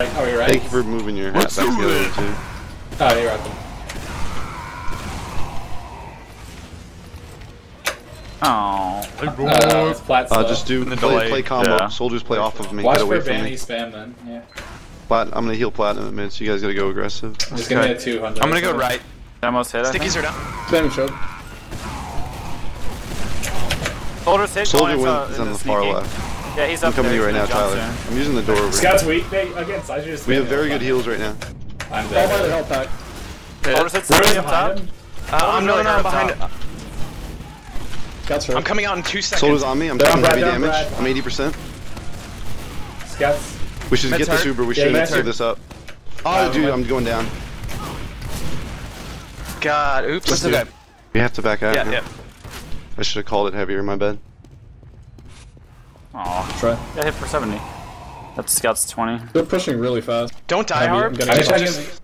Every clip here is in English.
Like, are we right? Thank you for moving your hat back together too. Oh, you're right. Oh. It's flat slow. Just do the play delay. combo. Yeah. Soldiers play off of me. Watch Get away for from Vanny me. spam then. Yeah. Plat, I'm gonna heal Platinum at mid, so you guys gotta go aggressive. Just give me a 200. I'm gonna go right. Almost hit. Stickies are down. Spam choke. Soldiers hit. Soldier going wins is on the far sneaky. left. Yeah, he's I'm up coming to there. you right now, He's gonna Tyler. jump soon. I'm using the door over here. Scout's weak. Against I just. We have very good heals right now. I'm All by the dead. health pack. Soldiers hit Ruin's somebody up top. behind him. I'm really no, hurt behind up it. Scout's hurt. I'm coming out in 2 seconds. Soldiers on me. I'm Down, taking Brad, heavy down, damage. Brad. I'm 80%. Scouts. We should Med's get this hurt. Uber. We Yeah, should Med's save hurt. this up. Oh, dude, I'm going down. God, oops. That's okay. We have to back out. Yeah, now. yeah. I should have called it heavier. My bad. Aw. Try. Yeah, hit for 70. That's Scout's 20. They're pushing really fast. Don't die Heavy, I'm hard. gonna I get tried Just-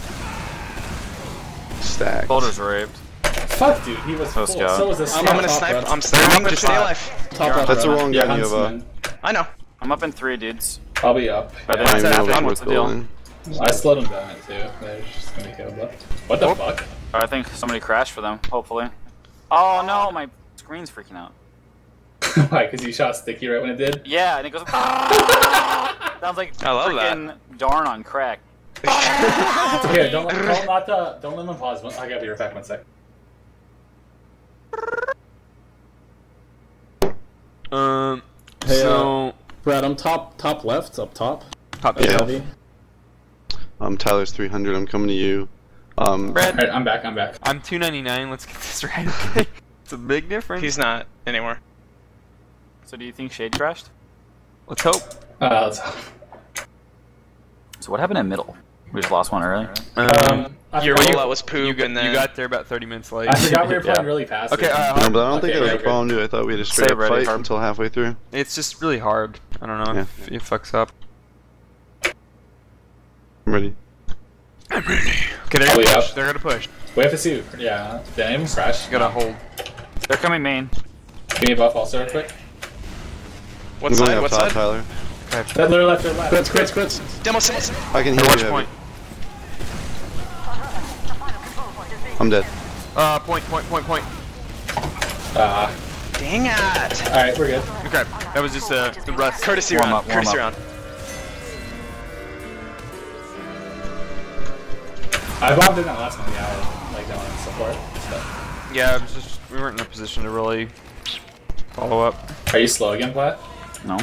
Stacked. Soldiers raped. Fuck, dude. He was full. Scout. So was the I'm scout. I'm gonna top snipe. left. I'm sniping. Just stay alive. top left. That's the right. wrong Yeah, gun you have up. Huntsman. I know. I'm up in 3 dudes. I'll be up. But Yeah, then I don't it's even know happening. what What's the we're deal? building. I slowed him down too. They're just gonna kill him. What the fuck? I think somebody crashed for them, hopefully. Oh no, my screen's freaking out. Why? Because you shot Sticky right when it did? Yeah, and it goes. Sounds like I love that. freaking darn on crack. Here, don't let them pause. I gotta be right back 1 sec. Hey, So Brad, I'm top left, up top. top Yeah. Heavy. Tyler's 300. I'm coming to you. Brad, Alright, I'm back. I'm 299. Let's get this right. Okay. It's a big difference. He's not anymore. So do you think Shade crashed? Let's hope. Let's So what happened in middle? We just lost one early. I Your forgot, rollout was poop, and then You got there about 30 minutes late. I forgot we were playing Yeah. really fast. Okay, No, but I don't think Okay, that was a okay. problem, dude. I thought we had a straight Stay up ready, fight Harp. until halfway through. It's just really hard. I don't know if it fucks up. I'm ready. Okay, they're Are we gonna push. up? They're gonna push. We have to see. Yeah, did anyone crash? Gotta hold. They're coming main. Give me a buff also real quick. what I'm going side? up What top, side? Tyler. That little left, their left. Crits. Demo side. I can heal Watch you. point. Heavy. I'm dead. Point. Dang it. Alright, we're good. Okay, that was just the rest. Courtesy Warm round. up, warm Courtesy up. round. I bombed in that last one, yeah, like that one support. So. Yeah, it was just we weren't in a position to really follow up. Are you slow again, Platt? No.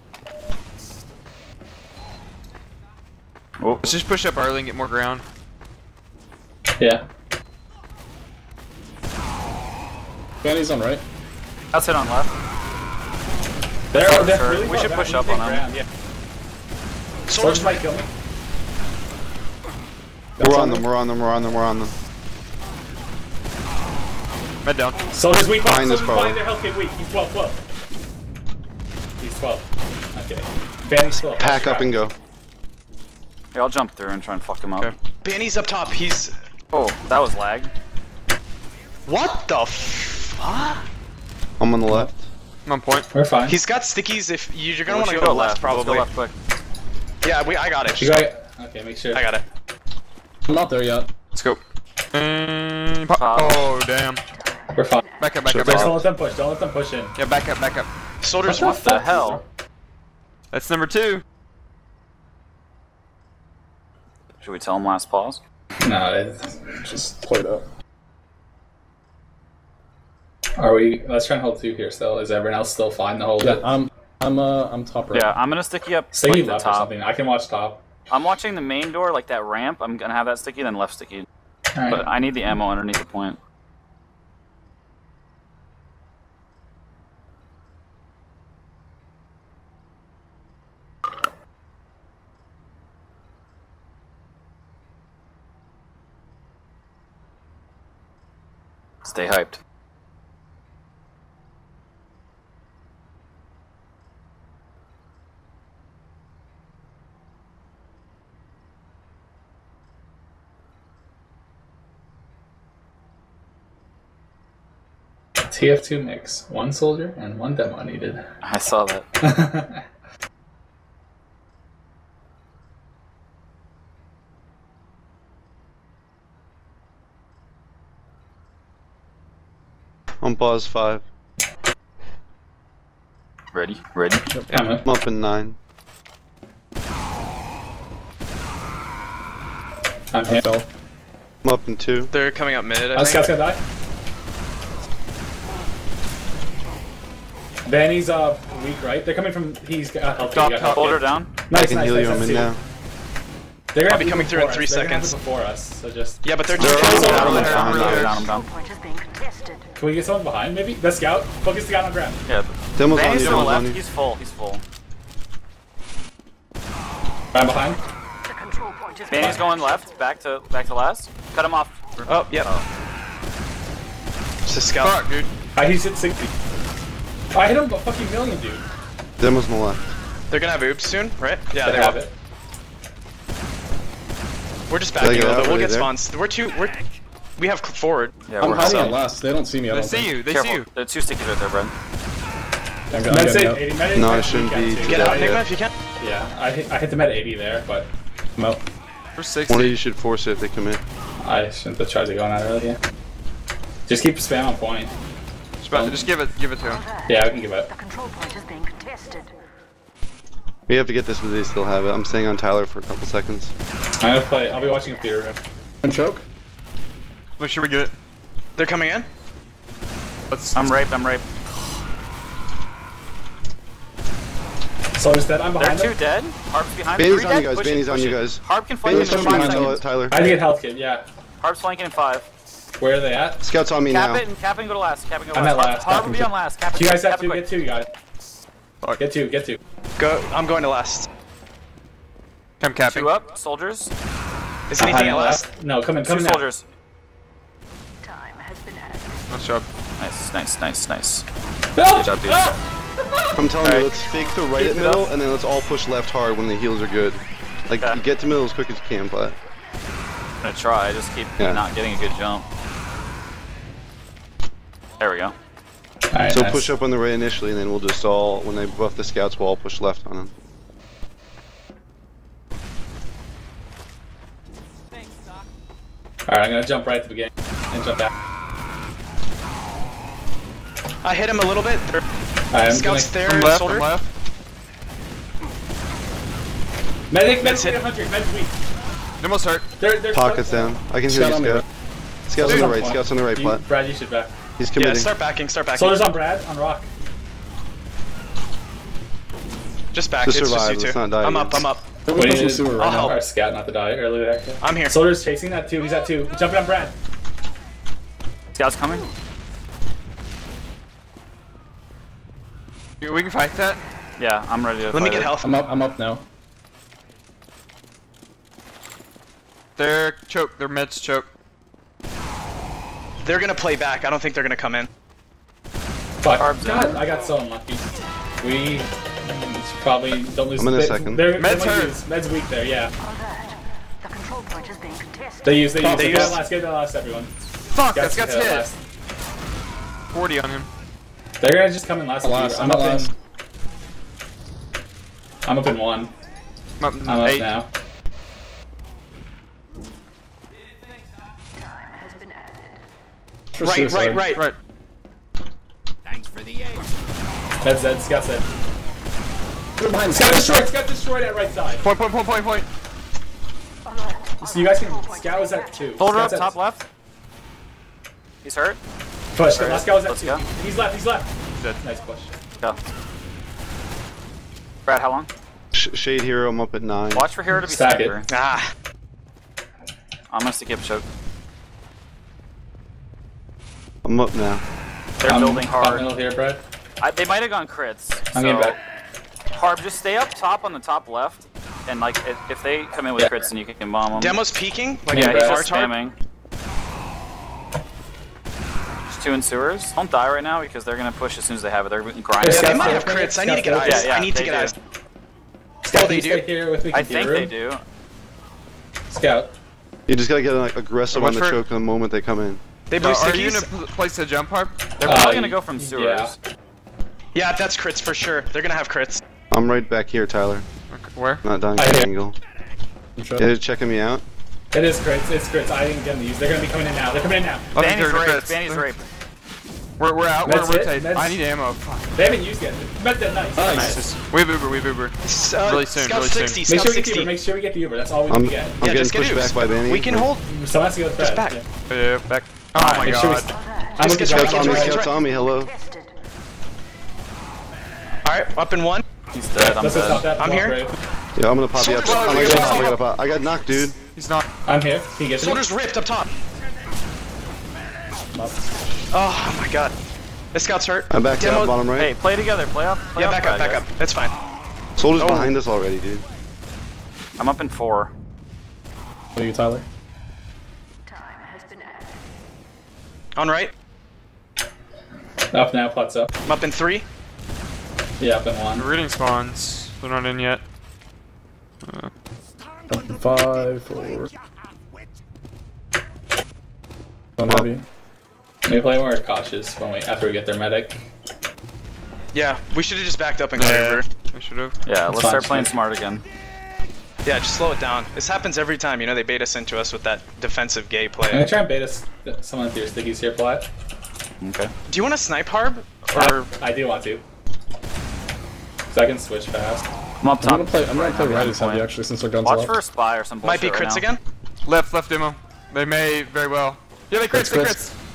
Let's just push up early and get more ground. Yeah. Vanny's on right. That's it on left. They're Sure. really We far should back. push We up take on them. ground, Yeah. Soldiers Soldiers might kill me. We're on them. Med down. Soldiers weak. Behind us, Soldiers probably. behind their health kit weak. He's 12. He's 12. Okay. Vanny's 12. Pack up and go. Here, I'll jump through and try and fuck him up. Okay. Banny's up top. He's. Oh, that was lag. What the fuck? I'm on the left. I'm on point. We're fine. He's got stickies. If you're gonna We want to should go left, Let's probably. go left quick. Yeah, I got it. You got it? Okay, make sure. I got it. I'm not there yet. Let's go. Pop. Oh damn. We're fine. Back up. Just don't let them push. Don't let them push in. Yeah, back up. Soldiers. What the hell? That's number 2. Should we tell him last pause? No, it's... Just played up. Are we... Let's try and hold 2 here still. Is everyone else still fine to hold Yeah, it? I'm top right. Yeah, I'm gonna sticky up Sticky like, the left or top. something. I can watch top. I'm watching the main door, like that ramp. I'm gonna have that sticky, then left sticky. Alright. But I need the ammo underneath the point. Stay hyped. TF2 mix. 1 soldier and 1 demo needed. I saw that. On pause 5. Ready, ready. I'm in. I'm up in 9. I'm hit. I'm up in 2. They're coming up mid, I think. Scout's gonna die. Vanny's weak, right? They're coming from. He's healthy. Top, He got top. Hold her healthy. down. I Nice, can nice, heal nice, you. I'm nice, in too. now. They're gonna I'll be coming through in before 3 us. They're gonna have seconds. it before us, so just. Yeah, but they're They're too all close. down I'm there. down, I'm They're down, I'm down. Point is being contested. Can we get someone behind, maybe? The scout. Focus the scout on ground. Yeah. Demo's on Vanny's you. to the Demo's on left. you. He's full. He's full. I'm behind. The control point is Vanny's going left. Back to last. Cut him off. Oh, yep. It's a scout. Fuck, dude. He's hit 60. I hit him a fucking million, dude. Demo's on the left. They're gonna have oops soon, right? Yeah, They they have will. it. We're just They backing get a little out, bit. We'll are get they there? spawns. We have forward. Yeah, I'm we're hiding so. at last. They don't see me. I They don't see think. you. They Careful. see you. There are 2 stickies right there, Brad. I'm Med getting say out. 80. Med No, med I shouldn't can be. too. Get out, Yeah. Nigma, if you can. Yeah, I hit the med 80 there, but I'm out. For One 60. of you should force it if they commit. I shouldn't have tried to go on that earlier. Just keep spam on point. Just give it to him. Yeah, I can give up. The control point is being contested. We have to get this, but they still have it. I'm staying on Tyler for a couple seconds. I'm gonna play. I'll be watching a theater room. And choke. Make sure we get it. They're coming in. I'm raped. I'm raped. So instead, I'm They're behind 2 them. dead. Harb's behind me. Vanny's 3 on you dead. guys. Push it, Vanny's on push you it. guys. Harb can flank Vanny's him in pushing 5 you, seconds. Tyler. I need to get health kit. Yeah. Harb's flanking in 5. Where are they at? Scout's on me Cap now. it and cap and go to last. Cap and go to I'm last. at last. Harb will be on last. Cap it. You guys have cap it to quick. get 2. You got it. Get 2. Get 2. Go. I'm going to last. I'm capping. 2 up. Soldiers. Is anything at Behind last? left. No, come in. 2 Come in now. soldiers. Time has been added. Nice job. Nice. No! Good job, dude. I'm telling Alright. you, let's fake the right at Keep it middle, up. and then let's all push left hard when the heals are good. Like, Okay. you get to middle as quick as you can, but... I'm gonna try. Just keep Yeah. not getting a good jump. There we go. Alright, So nice. push up on the right initially, and then we'll just all, when they buff the scouts, we'll all push left on them. Alright, I'm gonna jump right at the beginning and jump back. I hit him a little bit. They're Alright, I'm scouts gonna... there, Left, soldier. left. Medic, Med's hit. 100, med's weak. Almost hurt. They're Pockets down. I can hear Scout you, on me, Scout. Scouts on the right, Point. Scouts on the right, Plat. Brad, you should back. He's Yeah, committing. start backing. Soldiers on Brad, on rock. Just back. Just It's survive, just you let's two. not die I'm up. again. I'm up. They're We pushing need sewer I'll right now. help. Our scout not to die earlier there. I'm here. Soldiers chasing that 2. He's at 2. Jumping on Brad. Scouts coming. We can fight that. Yeah, I'm ready to Let me fight get it. health. I'm up now. They're choke. Their meds choke. They're gonna play back. I don't think they're gonna come in. Fuck. Harb's God, down. I got so unlucky. We probably don't lose. I'm in a second. They Med's might hurt. use- Med's weak there, yeah. Alert. The control point is being contested. They use. Get use- that last, get that last, everyone. Fuck, that Scouts guy's get that hit. last. 40 on him. They're gonna just come in last. At with you. last. I'm at last. I'm up in 1. I'm up, I'm up 8. now. Time has been added. For Right, suicide. right. Right. That's Zed. Scout Zed. They're behind the Scout scouts. destroyed. Scout destroyed at right side. Point. Alert. So you guys can. Scout is at 2. Soldier up Scout's at- top left. He's hurt. Push. Last Scout was at Let's 2. go. He's left. He's left. Dead. Nice push. Go. Brad, how long? Shade Hero, I'm up at 9. Watch for Hero to be Stack it. sniper. Ah. I'm gonna skip choke. I'm up now. They're building Top hard. middle here, Brad. They might have gone crits. I'm so getting back. Harb, just stay up top on the top left, and like if they come in with crits, then you can bomb them. Demo's peeking. Like Yeah, a he's far just target. spamming. Just 2 in sewers. Don't die right now because they're gonna push as soon as they have it. They're grinding. Yeah, They Scout's might there. have crits. I need to get Scout's eyes. there. Yeah, I need to they get do. eyes. Scout, they can you do? stay here with me. I think they do. Scout. You just gotta get like aggressive Watch on the for- choke the moment they come in. They blew Are you in a stickies. place to jump, Harp? They're probably gonna go from sewers. Yeah. Yeah, that's crits for sure. They're gonna have crits. I'm right back here, Tyler. Okay, where? Not dying I from hear- angle. I'm sure. They're checking me out. It is crits. It's crits. I didn't get these. They're gonna be coming in now. They're coming in now. I think Vanny's they're raped. crits. Vanny's raped. We're out. That's We're it? tight. That's- I need ammo. Fuck. They haven't used yet. Met that nice. Nice. We have Uber. We have Uber. Really soon, Scout really 60, soon. Make Scout sure we get the 60. Uber. Make sure we get the Uber. That's all we I'm need to get. getting just get pushed Ubers. back by Banny. We can hold. Someone has to go with Fred. back. Yeah. Yeah, back. Oh my Make sure we god. I'm Just with get the Scouts Get on me, right, get scouts right. on me, hello. Contested. Alright, up in one. He's dead. I'm Let's just stop dead. that. I'm here. Brave. Yeah, I'm gonna pop you up. Soldiers, I'm gonna get pop, I gotta pop. I got knocked, dude. He's not. I'm here. Can you get me? Soldiers ripped up top. I'm up. Oh my god. This scout's hurt. I'm back Demo- out, bottom right. Hey, play together. Play up. Play Yeah, up, back up, guys. back up. It's fine. Soldiers Oh. behind us already, dude. I'm up in 4. What are you, Tyler? Time has been added. On right. Up now, plots up. I'm up in 3. Yeah, up in 1. Reading spawns. They're not in yet. 5, 4. On heavy. Maybe play more cautious when after we get their medic. Yeah, we should have just backed up and got Yeah, over. we should have. Yeah, let's fine, start playing fine. smart again. Yeah, just slow it down. This happens every time. You know, they bait us into us with that defensive gay I'm play. gonna try and bait us someone with your stickies here, Plat. Okay. Do you want to snipe Harb? Or I do want to. So I can switch fast. I'm up top. I'm gonna play right as heavy Point. actually since our guns Watch left. for a spy or some might bullshit be right crits now. again? Left demo. They may very well. Yeah, they crits. They Crits. crits.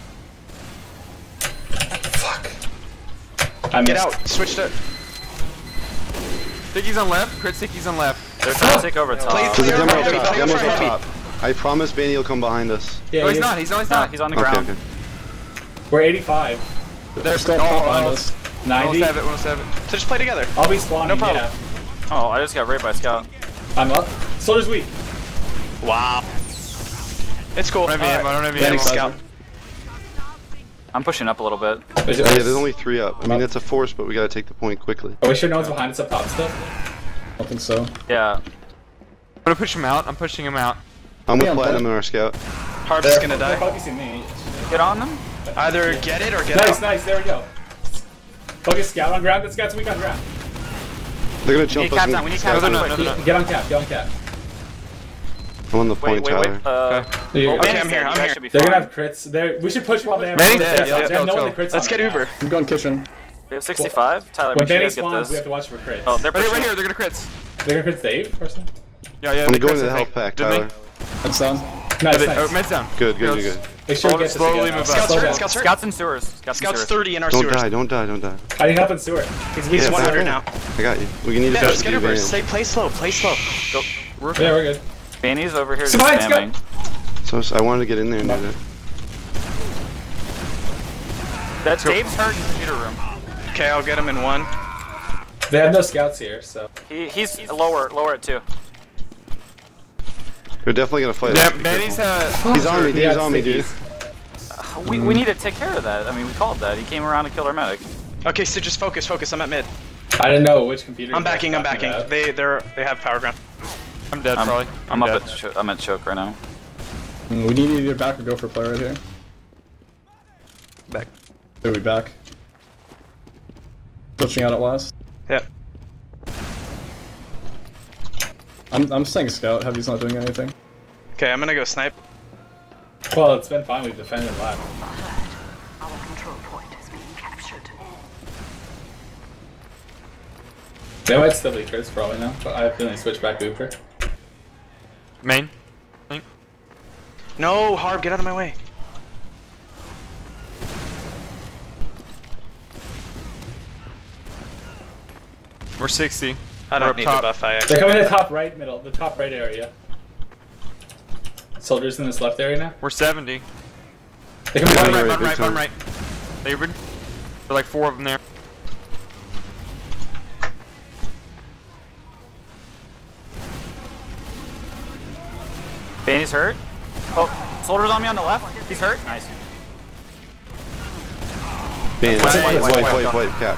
I Get missed. out. Switch to. Sticky's on left. Crit Sticky's on left. They're trying to take over top. Play- There's a Clear demo for up heavy, top. clear Demo's for up heavy. top. I promise Banny will come behind us. Yeah, Oh, he's he is. not. He's No, not. he's on the Okay, ground. okay. We're 85. They're still up behind us. 90. 107. So just play together. I'll be spawning. No problem. Yeah. Oh, I just got raped by a scout. I'm up. Soldier's weak. Wow. It's cool. I don't have any ammo. I don't have any Banning ammo. scout. I'm pushing up a little bit. There's Yeah, there's only 3 up. I mean, it's a force, but we gotta take the point quickly. Are we sure no one's behind us up top still? I don't think so. Yeah. I'm gonna push him out. I'm pushing him out. I'm with Yeah, I'm Platinum dead. and our scout. Harb's gonna They're die. focusing me. Get on them. Either get it or get Nice, out. nice. There we go. Focus scout on ground. That scout's weak on ground. They're gonna We jump need us. cap in- down. We need No, cap they're down. not. No, quick. they're not. Get on cap. Get on cap. I'm on the Wait, point, wait, Tyler. wait. You're- Oh, Okay, Manny's I'm here, dead. I'm You guys here. should be They're gonna fine. have crits. We should push while they have. Manny's crits. dead. They have Yeah, no let's one go. crits Let's on get right now. Uber. I'm going kitchen. We have 65. Tyler, When make sure you Danny guys get spawns, we have this. to watch for crits. Oh, they're Right pushing. here. They're gonna crits. They're gonna crit Dave or something. Yeah, yeah. I'm they going crits, to the I health think. pack, Didn't Tyler. That's down. Nice, they? nice. Oh, med's down. Good, good, Yeah, good, good. Make sure we get this Slowly together. move Slow up. Scouts hurt, down. scouts hurt. Scouts and sewers. Scouts and Scouts sewers. 30 in our Don't sewers. die, don't die, don't die. I need help in sewer. He's weak. He's Yeah, 100 back now. up. I got you. We can need Yeah, to just get Uber. advantage. Say play slow, play slow. Go. Yeah, we're good. Manny's over here just Survive, spamming. So I wanted to get in there and do that. That Dave's hurt in the computer room. Okay, I'll get him in 1. They have no scouts here, so. He's lower at 2. We're definitely gonna fight. Yeah, us. Be Manny's careful. He's on me, He he's got on me, dude. stickies. We need to take care of that. I mean, we called that. He came around and killed our medic. Okay, so just focus. I'm at mid. I didn't know which computer. I'm you guys backing. were talking about. They have power ground. I'm dead, probably. I'm up dead. I'm at choke right now. We need to either back or go for a play right here. Back. There we back. Pushing out at last. Yep. I'm staying scout. Heavy's not doing anything. Okay, I'm gonna go snipe. Well, it's been fine. We've defended left. Our control point is being captured. They might still be crits for all we know, but I have a feeling they switch back to Uber. Main. No, Harb, get out of my way. We're 60. I We're don't up need top. the buff. I They're coming to the top right middle, the top right area. Soldiers in this left area now. We're 70. They come One right. right, big one time. right. They were like 4 of them there. Banny's hurt. Oh, soldier's on me on the left. He's hurt. Nice. Man, Wait, wait, cap.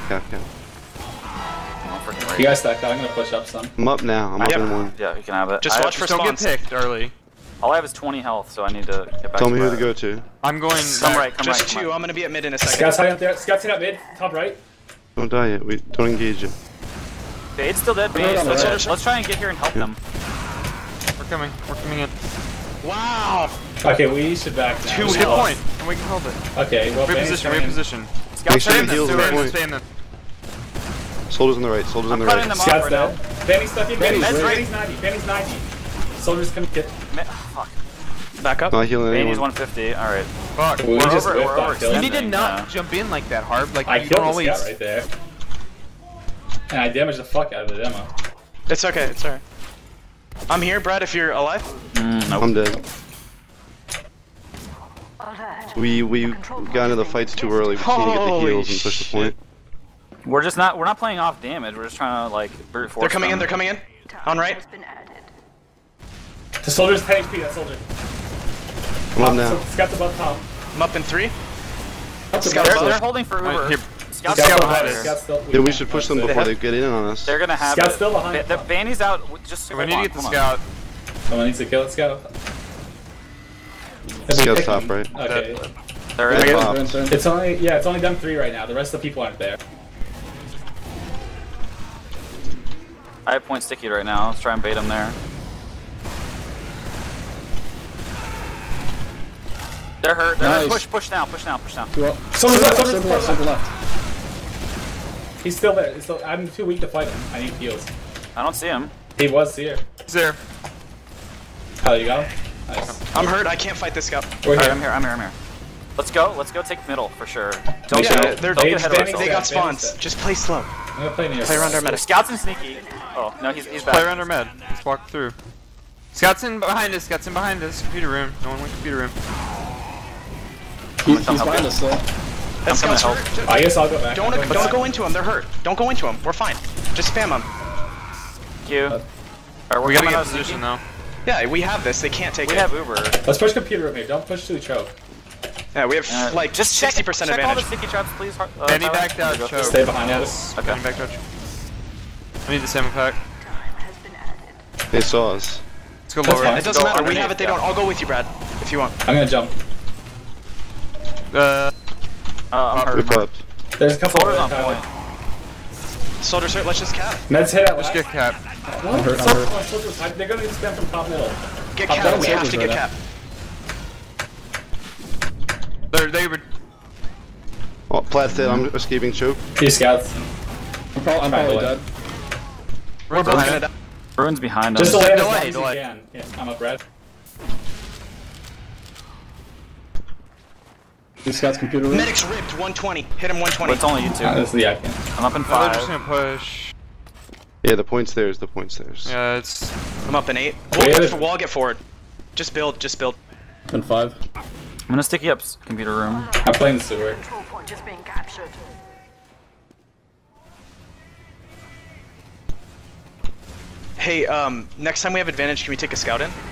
Oh, freaking You right. guys stacked out. I'm gonna push up some. I'm up now, I'm up Yep. in 1. Yeah, you can have it. Just I watch have- for Don't get spawns. picked early. All I have is 20 health, so I need to get back Tell to me who that. to go to. I'm going. Come right, come Just right. come 2. right. I'm gonna be at mid in a second. Scouts high up there. Scouts hit up mid, top right. Don't die yet, don't engage it. Okay, it's still dead. Right on the Let's, right. let's try and get here and help them. We're coming. We're coming in. Wow. Okay, we should back now. Two Good health. point. And we can hold it. Okay, well, We have Benny's position. We have coming. position. Make Scouts sure are you in the heal the sewer. point. Spam Soldiers on the right. Soldiers on the cutting right. them off Scout's right dead. now. Fanny's stuck in. Fanny's Fanny's right. 90. Fanny's 90. Soldiers come get. Fuck. Back up. Not healing Vanny's anyone. 150. All right. Fuck. We We're just over. whipped We're on over. killing. You need to extending, not jump in like that, Harb. Like I you killed don't the always. scout right there. And I damaged the fuck out of the demo. It's okay. It's alright. I'm here, Brad. If you're alive. Nope. I'm dead. Alert. We got into the fights too early. We need to get the Holy heals and push the point. We're just not. We're not playing off damage. We're just trying to like brute force. They're coming in. them. They're coming in. On right. Has been added. The soldier's 10 HP. That soldier. Come on now. Scout's above top. I'm up in 3. Scout They're above. holding for Uber. Here. Scouts Scout's still behind behind us. us. Scout's still. Then we should push them can't before say. they get in on us. They're gonna have Scout's it. still behind. The Vanny's out. Just We need to get the hold on. scout. Someone needs to kill it, Scout. Scout's top right. Okay. They're They're in. top. It's only them 3 right now. The rest of the people aren't there. I have point sticky right now. Let's try and bait them there. They're hurt. They're Nice. hurt. Push now. Push now. Push now. Soldier's left. Soldier's Silver left, silver left. left. He's still there. I'm too weak to fight him. I need heals. I don't see him. He was here. He's there. Oh, you got him? Nice. I'm hurt. I can't fight this scout. We're Alright, here. I'm here. I'm here. I'm here. Let's go. Let's go take middle for sure. Don't Make sure get they're- don't get ahead of Vanny's ourselves. They got Vanny's spawns. dead. Just play slow. I'm gonna play near. Play around our medic. Scouts and sneaky. Oh no, he's back. Play around our med. Let's walk through. Scouts in behind us. Scouts in behind us. Computer room. No one went computer room. He's help behind you. us still. That I'm coming scout's to help. hurt. I guess I'll go back. Don't go into them. They're hurt. Don't go into them. We're fine. Just spam them. Thank you. Alright, we're We gotta coming get out position sneaky. though. Yeah, we have this. They can't take We it. have Uber. Let's push computer room here. Don't push to the choke. Yeah, we have like just 60% check all the advantage. sticky traps, please. Vanny Tyler. backed out. There we go. Choke. Stay behind us. Okay. Vanny backed out. I need the salmon pack. Time has been added. They saw us. Let's go That's lower. fine. It doesn't Go matter. We underneath, have it. They yeah. don't. I'll go with you, Brad, if you want. I'm gonna jump. I'm hurt. Whip up. There's a couple Soldiers of on Tyler. point. Soldiers hurt. Let's just cap. Meds hit at Let's left. get cap. What? I'm hurt, I'm Soldiers- hurt. soldiers- They're gonna spam from top middle. Get I've cap. done We have soldiers to get right cap. They were. Oh, Plat's dead. I'm escaping choke. Few scouts. I'm probably Delay. dead. We're We're behind gonna it. die. Ruin's behind us. Just delay it as long Delay, as you delay. can. Yeah, I'm up, Brad. These scouts computer room. Medic's ripped. 120. Hit him. But 120. it's only you two. This is the icon. I'm up in Oh, they're just 5. gonna push. Yeah, the point's there. The point's there. Yeah, it's. I'm up in 8. Yeah. We'll all get forward. Just build. Just build. And 5. I'm gonna sticky up computer room. I'm playing the sewer. Control point is being captured. Hey, next time we have advantage, can we take a scout in?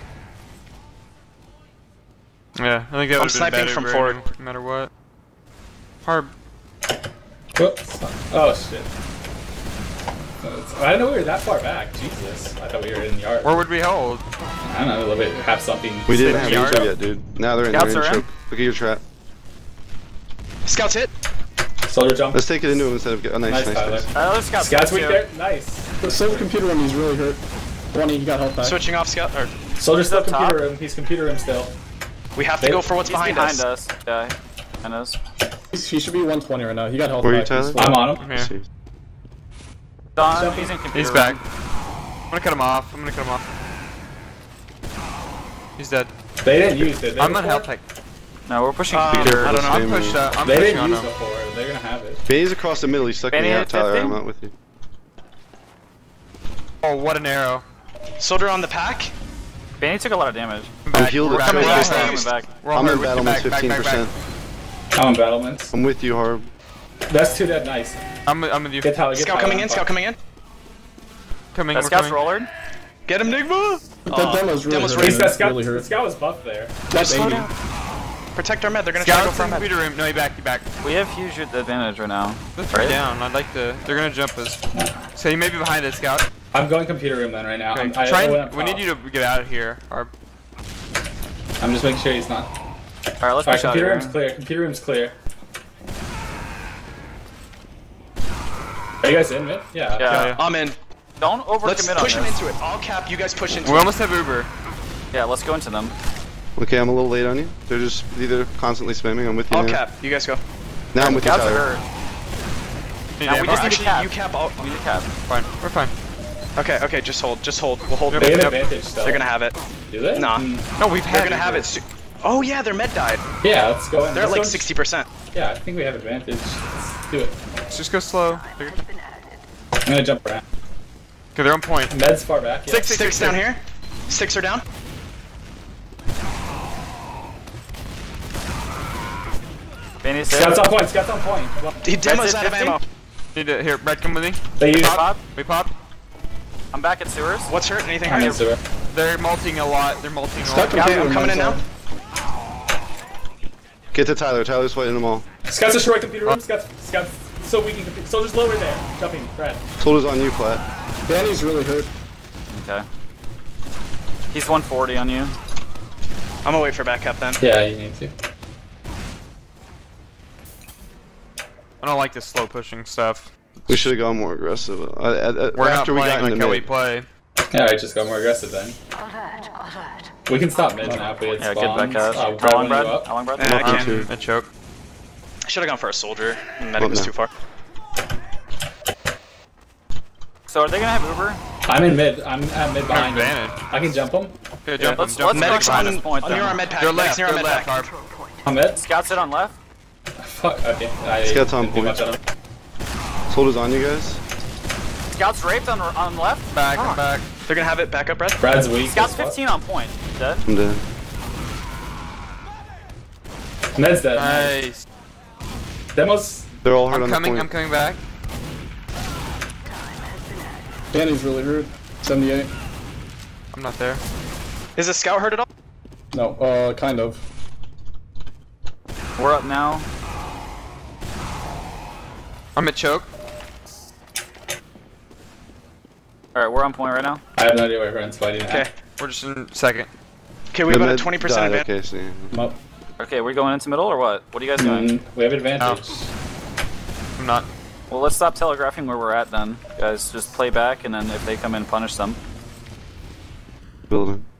Yeah, I think that I'm would have sniping been better from right forward. now, no matter what. Harb. Whoops. Oh shit. I didn't know we were that far back. Jesus. I thought we were in the yard. Where would we hold? I don't know, a little bit. Have something. We didn't sit have in the intro yard. yet, dude. Now they're in. Scouts They're in are in? choke. Look at your trap. Scouts hit. Soldier jump. Let's take it into him instead of. Oh, nice, Nice, nice, Tyler. nice. Other scouts. Scouts weak too. there. Nice. The silver computer room, he's really hurt. 20, he got health back. Switching off scout. Or Soldier still up top. computer room. He's computer room still. we have to They- go for what's He's behind us. Yeah, behind us. He should be 120 right now. He got health Where are you, back. He's Tyler? full. I'm on him. I'm here. See. Don, he's in computer He's room. back. I'm gonna cut him off. I'm gonna cut him off. He's dead. They didn't use it. They I'm on before? health pack. No, we're pushing Um, computer. I don't know. I'm Same pushed here. up. I'm They pushing didn't on use him. before. They're gonna have it. Benny's across the middle. He's sucking Benny me at out, Tyler. 50? I'm out with you. Oh, what an arrow. Soldier on the pack. Vanny took a lot of damage. I'm back. healed We're at back. choke. We're Nice, back. nice. Coming back. We're all I'm hurt. in We can battlements back, back, back, 15%. back. I'm in battlements. I'm with you, Harb. That's 2 dead. Nice. I'm with you. Get Tyler. Get Scout Tyler coming on in. top. Scout coming in. Coming. That We're scout's coming. roller. Get him, Nigma. That demo's really Demo's hurt. He's got scout. Really hurt. Scout was buffed there. That's Slow 80. down. Protect our med. They're gonna try to go Scouts for our in med. computer room. No, he back. He back. We have huge advantage right now. Let's Right? right down. I'd like to. They're gonna jump us. So you may be behind us, Scout. I'm going computer room then right now. Okay. I Try know when and, I'm we top. need you to get out of here. Harb. I'm just making sure he's not. Alright, let's Alright, push out computer here. room's clear. Computer room's clear. Are you guys in mid? Yeah. Yeah. I'm in. Don't Let's overcommit on push him this. into it. I'll cap. You guys push into We it. almost have Uber. Yeah, let's go into them. Okay, I'm a little late on you. They're just either constantly spamming. I'm with you I'll now. cap. You guys go. Now I'm with you, Scouts are Tyler. hurt. Need Now we ammo. just need Actually, to cap. you cap all. We need to cap. Fine. We're fine. Okay, just hold. We'll hold. They have Yep. advantage still. They're gonna have it. Do they? Nah. No, we've They're had gonna have it. Oh yeah, their med died. Yeah, let's go in. They're at like Let's go in. 60%. Yeah, I think we have advantage. Let's do it. Let's just go slow. Okay, Has been added. I'm gonna jump around. they're on point. Med's far back. Yeah. Six down here. 6 are down. Benny's Scouts dead. on point. Scouts on point. Well, He demo's it, out of 50? ammo. Need to here. Red, come with me. they use. Pop. We pop. I'm back at sewers. What's hurt? Anything I'm in hurt? sewer. They're multing a lot. They're multing a Scout lot. computer I'm room coming in now. outside. Get to Tyler. Tyler's fighting them all. Scouts destroy computer room. Scouts. So we can compete. Soldiers lower there. Jumping. Brad. Soldier's on you, Flat. Danny's really hurt. Okay. He's 140 on you. I'm gonna wait for backup then. Yeah, you need to. I don't like this slow pushing stuff. We should have gone more aggressive. We're not After we got playing like into how we mid. play. Yeah, alright, just go more aggressive then. Alert, alert. We can stop mid now if we hit Yeah, spawns. good backup. Brad, How long, when Brad? you up? How long, Brad? Yeah, I Welcome can. to- A choke. Should have gone for a soldier. Medic was no. too far. So are they gonna have Uber? I'm in mid. I'm at mid behind him. Advantage. I can jump him. Okay, Yeah, jump let's- him, jump him. let's Medic's behind on, this point, near then. our med pack. They're Medic's left. near our They're med left. pack. Control point. I'm mid. Scouts it on left. Fuck. Okay. I Scouts on didn't do point. much on him. Soldier's on you guys. Scouts raped on left. Back, I'm back. They're gonna have it. Backup, Brad. Brad's weak. Scouts as fuck. 15 on point. Dead. I'm dead. Med's dead. Nice. Demos. They're all hurt I'm on coming. the I'm point. coming back. Danny's really hurt. 78. I'm not there. Is a scout hurt at all? No, kind of. We're up now. I'm at choke. All right, we're on point right now. I have no idea where everyone's fighting at. Okay. We're just in second. Okay, we The have about a med 20% died, advantage. Okay, so I'm up. Okay, we're going into middle or what? What are you guys doing? We have advantage. I'm not. Well, let's stop telegraphing where we're at then, guys. Just play back, and then if they come in, punish them. building.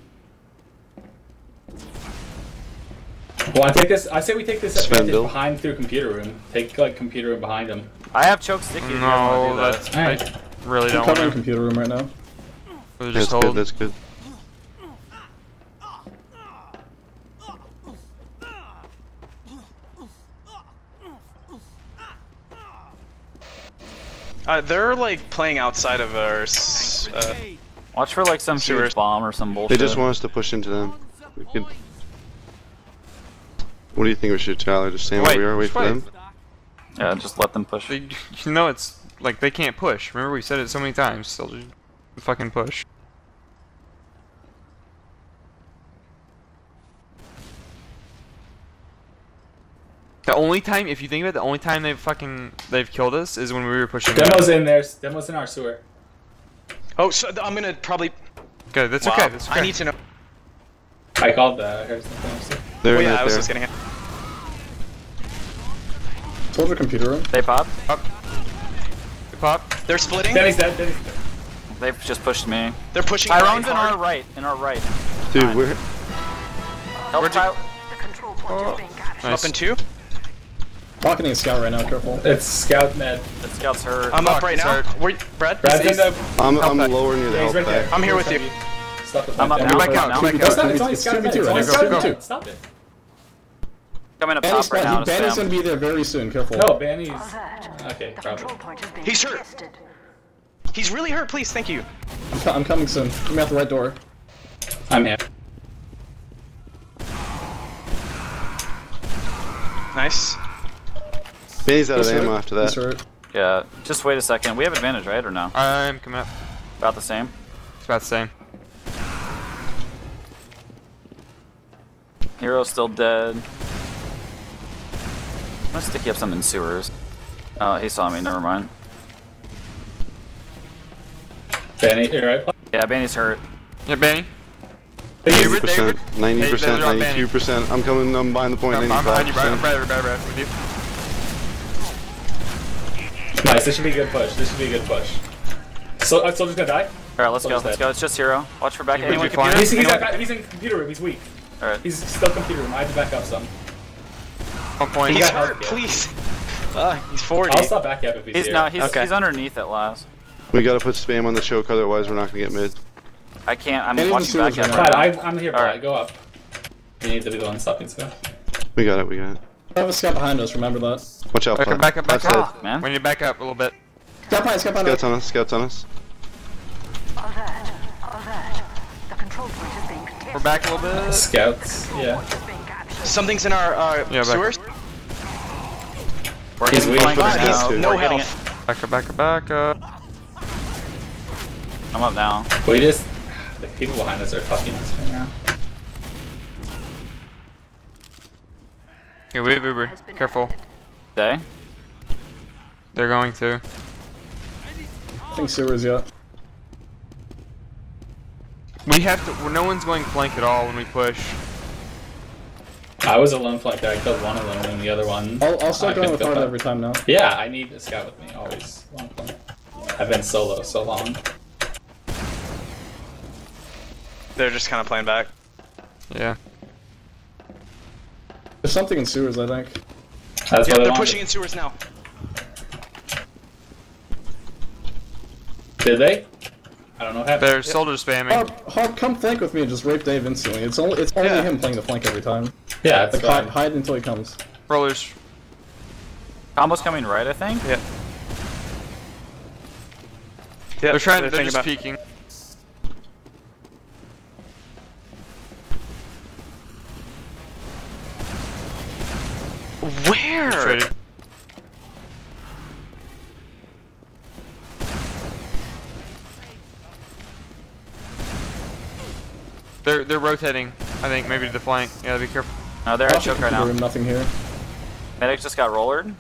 Well, I say we take this Spend advantage build. behind through computer room. Take like computer room behind him. I have choke sticky. If you guys No, wanna do that's. that. Alright. I really I'm don't covering want to. computer room right now. Just That's hold. good. That's good. They're like playing outside of our. Watch for like some Sewers. huge bomb or some bullshit. They just want us to push into them. We could. What do you think we should, Tyler? Just stand where Wait, we are, wait just for wait. them? Yeah, just let them push. They, you know, it's like they can't push. Remember, we said it so many times. Still, just fucking push. The only time, if you think about it, the only time they've killed us is when we were pushing. Demo's in there. Demo's in our sewer. Oh, so I'm gonna probably. Okay, that's Wow, okay. That's okay. I need to know. I called I heard something. They're Oh in yeah, right I was there. just getting it. Soldier computer room. They pop. Good pop. They're splitting. Danny's dead. Danny's dead. They've just pushed me. They're pushing. Tyrone's right in hard. our right. In our right. Dude, Fine. we're. Help Tyler. The control point is being captured. Nice. Up in 2. Rocketing a scout right now, careful. It's Scout Med. The scout's hurt. I'm Fuck, up right he's now. hurt. Where, Brad? Brad's in the. I'm back. lower near the Yeah, he's health right there. pack. I'm here with you. Stop the I'm up fight. now. back out, Now. back No, out. stop it. It's only It's Scout Med. 2v2 It's right only now. Scout It's 2v2. Med. Stop it. Coming up Banny's, top right now. to Banny's spam. gonna be there very soon, careful. No, Banny's. Alert. Okay, The probably. control point is being He's hurt. contested. He's really hurt. Please, thank you. I'm coming soon. I'm at the right door. I'm here. Nice. Benny's out of He's ammo hurt. after He's that. hurt. Yeah. Just wait a second. We have advantage, right, or no? I'm coming up. About the same. It's about the same. Hero's still dead. I'm gonna stick you up some in sewers. Oh, he saw me. Never mind. Banny, you're right. Yeah, Banny's hurt. Yeah, Benny. David, 90%, 90%, They're on Benny. 92%. I'm coming, I'm behind the point, I'm behind you, 95%. Brad, with you. Nice. This should be a good push. This should be a good push. So, Soldier's gonna die. All right, let's go. Soldier's Let's dead. go. It's just hero. Watch for back. You Anyone would be fine. computer? He's in computer room. He's weak. All right. He's still computer room. I have to back up some. 1 point. He He's got hurt, healthcare. please. He's 40. I'll stop back up if he's He's here. no, he's Okay. he's underneath at last. We gotta put spam on the choke, otherwise we're not gonna get mid. I can't. I'm Can't even watching see back what's at going him. Clyde, Right now. I'm here, Alright. Clyde. Go up. You need to be the one stopping Scout. We got it, we got it. I have a scout behind us, remember that. Watch out, Back Pun. up, back up, back Left up. side. Man. We need to back up a little bit. Scout behind Scouts us. on us, scouts on us. Alert. The control point is being contested. We're back a little bit. Scouts, yeah. Point is being captured. Something's in our Yeah, back. sewers. We're He's getting waiting flanked for right the now. scouts to- No We're getting health. it. Back up, back up, back up. I'm up now. We just... The people behind us are fucking us right now. Yeah, we have Uber. Careful. Okay. They're going to. I think sewers yet. We have to. No one's going flank at all when we push. I was a lone flank there. I killed one of them and the other one... I'll start I going couldn't with kill hard that. every time now. Yeah, I need a scout with me, always. Long flank. I've been solo so long. They're just kind of playing back. Yeah. There's something in sewers, I think. That's Yeah, what I they're wanted. pushing in sewers now. Did they? I don't know what happened. They're soldier spamming. Hard, come flank with me and just rape Dave instantly. It's only Yeah. him playing the flank every time. Yeah, it's Like fine. hide until he comes. Rollers. Combo's coming right, I think. Yeah. Yeah, They're trying. They're thinking just about- peeking. Where? Traded. They're rotating. I think maybe to the flank. Yeah, be careful. No, they're at Watch choke the right computer now. room, nothing here. Medic just got rollered.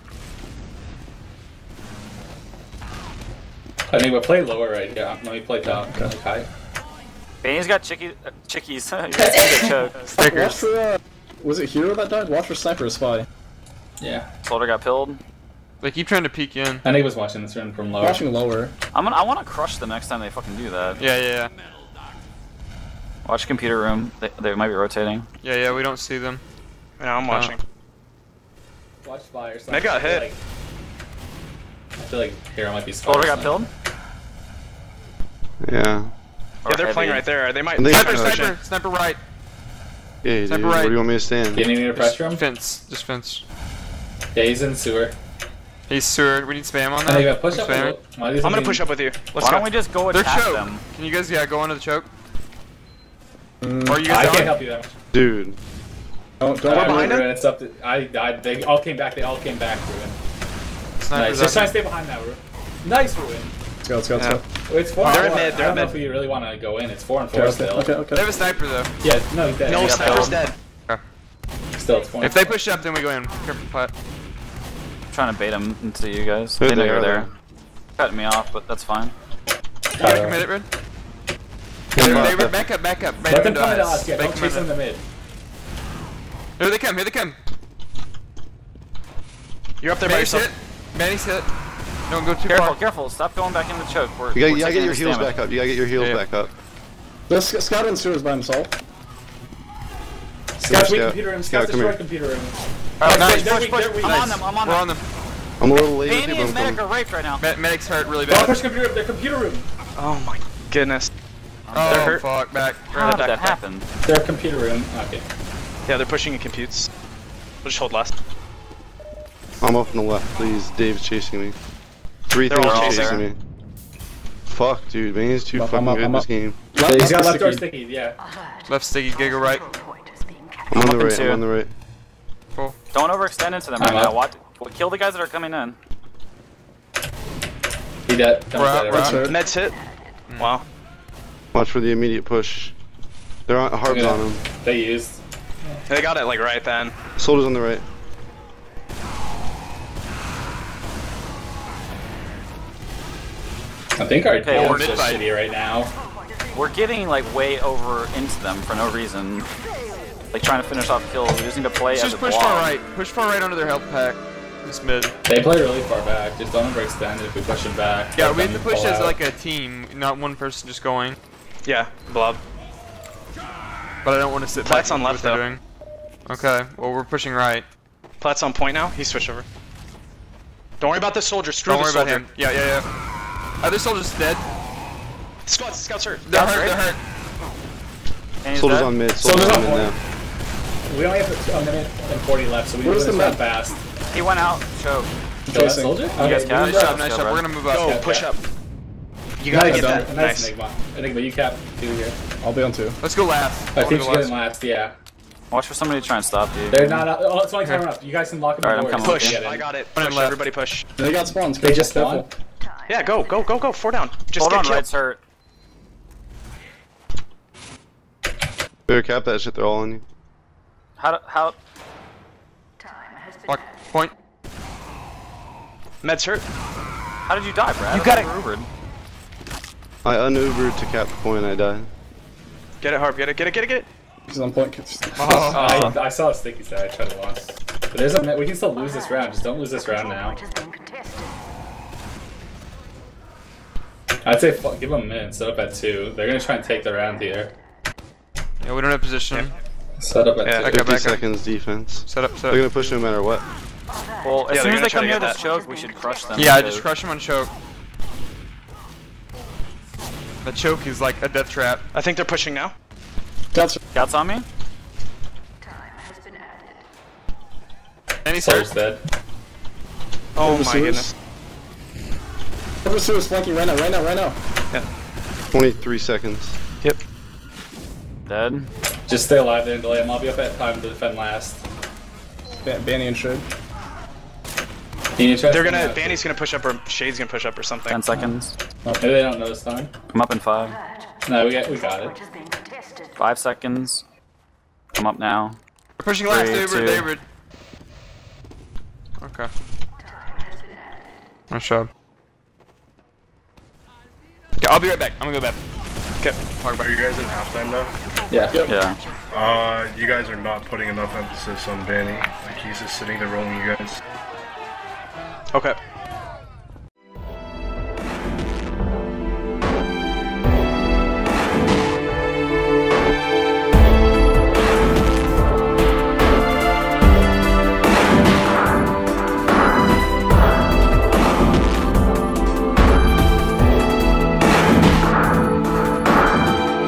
I think we'll play lower right here. Let me play top. Like high. Bane's got chickies. He's gonna get choked. Watch Stickers. for, was it Hero that died? Watch for Sniper or Spy. Yeah. Soldier got pilled. They keep trying to peek in. I think he was watching this run from lower. Watching lower. I want to crush them next time they fucking do that. Yeah, yeah, yeah. Watch computer room. They might be rotating. Yeah, yeah. We don't see them. Yeah, I'm watching. Watch fire. They got hit. I feel like Hero might be Soldier got pilled. Yeah. Yeah, they're playing right there. They might. And they- Sniper, Oh, sniper, sniper right. Yeah, dude. Sniper Where right. do you want me to stand? Getting near the pressure room? Fence. Just fence. Yeah, he's in sewer. He's sewered. We need spam on I that. think I push Keep up a spamming. little. Why does I'm it gonna mean- push up with you. Let's Why go. don't we just go They're attack choke. them? Can you guys, go into the choke? Or are you I guys can't on? help you that much. Dude. Don't behind him? Ruin, it's up to, I died. They all came back. They all came back, Ruin. Sniper's Nice. Just on. try to stay behind that, Ruin. Nice, Ruin. Let's go, let's go, let's Yeah. go. Oh, it's 4 They're and 4. mid, they're I don't know mid. if we really want to go in. It's 4 and 4 Okay, still. okay, They okay. have a sniper though. Yeah, no, he's dead. No, He got sniper's killed. dead. Still, it's 4 If they push up, then we go in. Careful, Platt. I'm trying to bait them into you guys. They're They know there, you're they're there. Cutting me off, but that's fine. You gotta commit it, Red. They back up, back up. Let them come into us. Yeah, Back don't chase them in the mid. Here they come, here they come. You're up there by Manny's yourself. hit. Manny's hit. Don't go too Careful, far. careful. Stop going back in the choke. We're, You we're gotta get taking your his heals damage. back up. You gotta get your heals Yeah. back up. There's Scout in sewers by himself. Scout, we Scout. computer room. Scout, Scout, come destroy here. computer room. Alright, Nice. push, push. They're weak. I'm Nice. on them. I'm on We're them. on them. I'm a little late with Baby people. and Medic are raped right now. Medic's hurt really Don't bad. push computer room. Their computer room. Oh my goodness. Oh, They're hurt. fuck. Back. How Right did back, that back. happen? Their computer room. Okay. Yeah, they're pushing in computes. We'll just hold last. I'm up on the left, please. Dave's chasing me. 3 They're things all are there. chasing me. Fuck, dude. Manny's too I'm fucking up, good I'm in this up. game. He's got left door sticky. sticky. Yeah. Alert. Left sticky, giggle right. Control point is being I'm captured. on the Up in right. I'm two. on the right. Cool. Don't overextend into them right I'm now. up. Watch. Kill the guys that are coming in. He dead. We're out, we're out. Meds hit. Wow. Watch for the immediate push. They're on harbs Yeah. on him. They used. They got it like right then. Soldiers on the right. I think our Okay, team's we're just mid-fight. shitty right now. We're getting like way over into them for no reason. Like trying to finish off kills. We're using to play Let's as just a push block. far right. Push far right under their health pack. This mid. They play really far back. Just don't overextend if we push them back. Yeah, Let we have to them push pull as out. like a team, not one person just going. Yeah, blob. But I don't want to sit Plat's back on and do left, what they're doing. Okay, well we're pushing right. Plat's on point now. He switched over. Don't worry about the soldier. Screw Don't the worry about soldier. him. Yeah. Other soldier's dead. Scouts hurt. They're hurt. And he's Soldier's dead. on mid. Soldier's Soldier's on on mid point. now. We only have a minute and 40 left, so we need Where's to the move map? fast. He went out. Choke. Kill that Chasing. soldier? You guys cap? Nice job, nice job. We're gonna move up. Go, Yeah, push yeah. up. You gotta Nice, get that. nice Nice. Enigma. Enigma, you cap 2 here. I'll be on 2. Let's go last. I Wanna think go she's getting last, yeah. Watch for somebody to try and stop you. They're not up. Oh, it's only time up. You guys can lock them Alright, I'm doors. coming. Push. Get in. I got it. One Push. left. Everybody push. They got spawns. They just careful. spawn. Yeah, go. 4 down. Just Hold get on, killed. right's hurt. Better cap that shit. They're all on you. How? Lock. Point. Med's hurt. How did you die, Brad? You got it. Ubered. I un-Ubered to cap the point. I died. Get it, Harp. Get it. He's on point. I saw a sticky side. I tried to launch. But there's a. We can still lose this round. Just don't lose this round now. Point has been contested. I'd say give them a minute. Set up at 2. They're gonna try and take the round here. Yeah, we don't have position. Set up at Yeah, 2. Okay, 50 back up. seconds defense. Set up. They're gonna push no matter what. Well, as Yeah, soon they're as gonna they try come to near get this that. choke, we should crush them. Yeah, because- just crush him on choke. The choke is like a death trap. I think they're pushing now. Scouts. Scouts on me? Time has been added. And he's Soldier's hurt. dead. Oh Over my sewers. goodness. Overseer is flanking right now. 23 seconds. Yep. Dead. Just stay alive there and delay them. I'll be up at time to defend last. Banny and Shade. They're gonna. Banny's gonna push up, or Shade's gonna push up, or something. 10 seconds. Maybe they don't know this time. I'm up in 5. No, we got Point it. has been contested. 5 seconds. I'm up now. We're pushing last. 3, David. 2. Okay. Nice job. Okay, I'll be right back. I'm gonna go back. Okay. Talk about you guys in halftime now. Yeah. Yeah. You guys are not putting enough emphasis on Banny. Like he's just sitting there rolling you guys. Okay.